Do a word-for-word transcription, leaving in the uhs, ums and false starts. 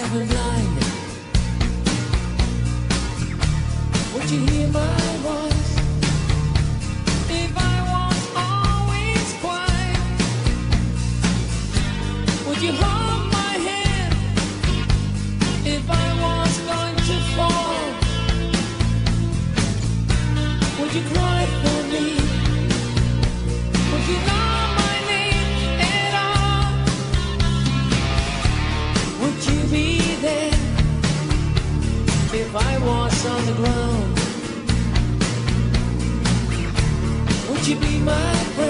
deaf and blind, would you hear my voice if I was always quiet? Would you hold my hand if I was going to fall? Would you cry for me? Would you know my name at all? Would you be there if I was on the ground? Would you be my friend?